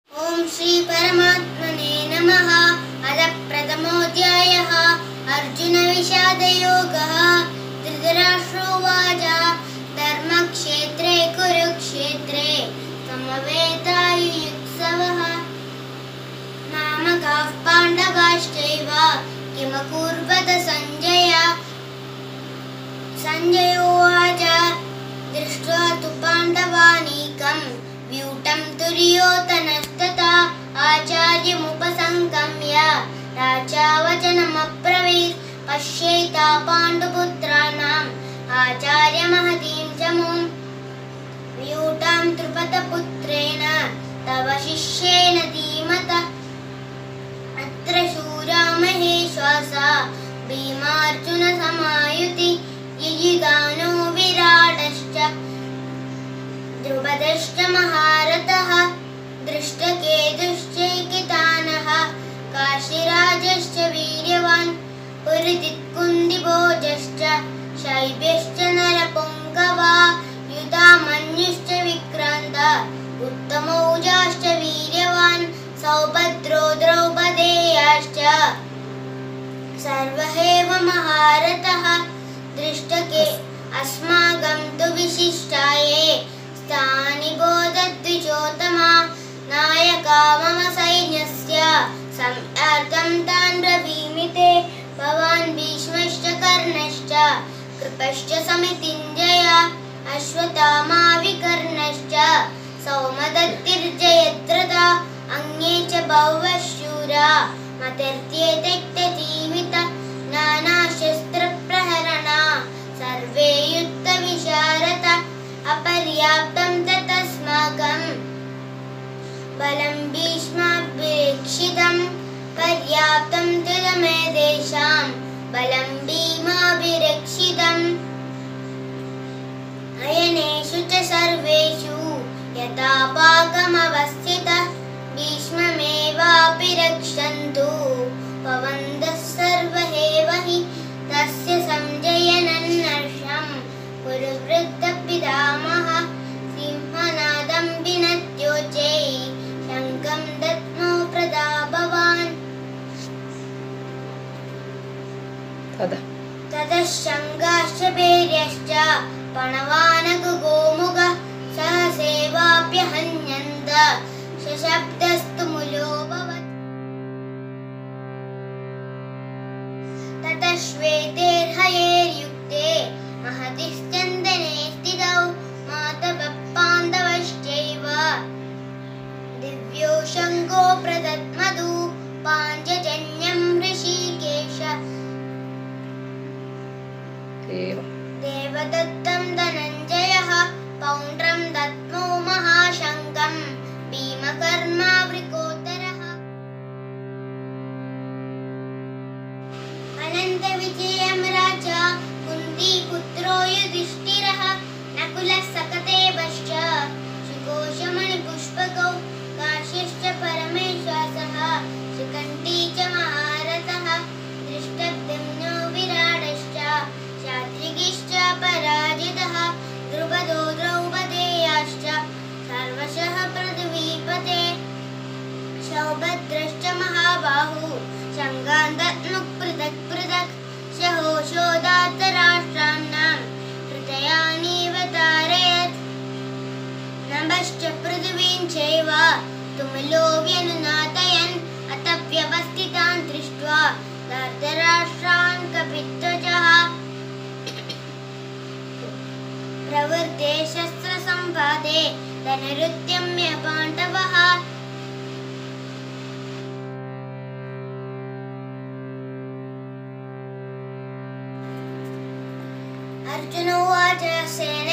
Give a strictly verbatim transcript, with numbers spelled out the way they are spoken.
ओम श्री परमात्मने नमः। अथ प्रथमोऽध्यायः। अर्जुन विषाद योगः। धृतराष्ट्रोवाच धर्मक्षेत्रे कुरुक्षेत्रे समवेतायुयुत्सवः नामकाः पाण्डवाश्चैव किमकुर्वत सञ्जय। सञ्जय उवाच दृष्ट्वा तु पाण्डवानीकं व्यूढं दुर्योधनस्तथा आचार्यमुपसङ्गम्य राजा वचनमब्रवीत् पश्यैता पाण्डुपुत्राणाम् आचार्यमहतीं चमूं व्यूढां द्रुपदपुत्रेण तव शिष्येन धीमता अत्र शूरा महेश्वासा भीमार्जुनसमायुति ययुगानो विराडश्च द्रुपदश्च महारथः दृष्टकेतुश्चैकितानः काशीराजश्च वीर्यवान् पुरुदित्कुन्दिभोजश्च शैब्यश्च नरपुङ्गवा युधामन्युश्च विक्रान्त उत्तमौजाश्च वीर्यवान् सौभद्रो द्रौपदेयाश्च सर्वैव महारथः दृष्टके अस्माकं तु विशिष्टाये स्थानि बोधद्विजोत्तमा नायका मम सैन्यस्य सम्यार्थं तान् ब्रवीमि ते भवान् भीष्मश्च कर्णश्च कृपश्च समितिञ्जय अश्वत्थामा विकर्णश्च सौमदत्तिर्जयद्रथा अन्ये च बहवः शूरा मतिर्थे त्यक्तजीवित नानाशस्त्रप्रहरणा सर्वे युद्धविशारद अपर्याप्तं तस्माकं बलं भीष्माभिरक्षितं पर्याप्तं त्वदमे तेषां बलं भीमाभिरक्षितम् अयनेषु च सर्वेषु यथा पाकमवस्थितः भीष्ममेवापि रक्षन्तु भवन्तः सर्व एव हि तस्य सञ्जयनन्नर्षं पुरुवृद्धपितामहः सिंहनादं विनद्योच्चै शङ्खं दद्मो प्रदाभवान् ततः शङ्खाश्च भैर्यश्च पणवानकगोमुखः सहसेवाप्यहन्यन्त शशब्दस्तु मुलोऽभवत् ततः श्वेतैर्हयैर्युक्ते महति स्यन्दने स्थितौ मातवः पाण्डवश्चैव दिव्यो शङ्खो प्रदद्मधु पाञ्चजन्यं ऋषिकेश देवदत्तं धनञ्जयः पौण्ड्रं दद्मो महाशङ्खं भीमकर्मावृकोत्तरः अनन्तविजयं राजा कुन्तीपुत्रो युधिष्ठिरः नकुलः सकदेवश्च सुघोषमणिपुष्पकौ काश्यश्च परमेश्वासः शिखण्डी च महारथः दृष्टद्युम्नो विराडश्च शात्रिगिश्च पराजितः द्रुपदो द्रौपदेयाश्च सर्वशः पृथ्वीपते सौभद्रश्च महाबाहु शङ्खान् दद्मुः पृथक् पृथक् सहोषो धार्तराष्ट्राणां हृदयानीव तारयत् नभश्च पृथिवीं चैव तुमुलो व्यनुनादयन् अथ व्यवस्थितान् दृष्ट्वा धार्तराष्ट्रान् कपिध्वजः प्रवृत्ते शस्त्रसम्पादे धनुरुद्यम्य पाण्डवः अर्जुन उवाच सेनापतिर्जयद्रथः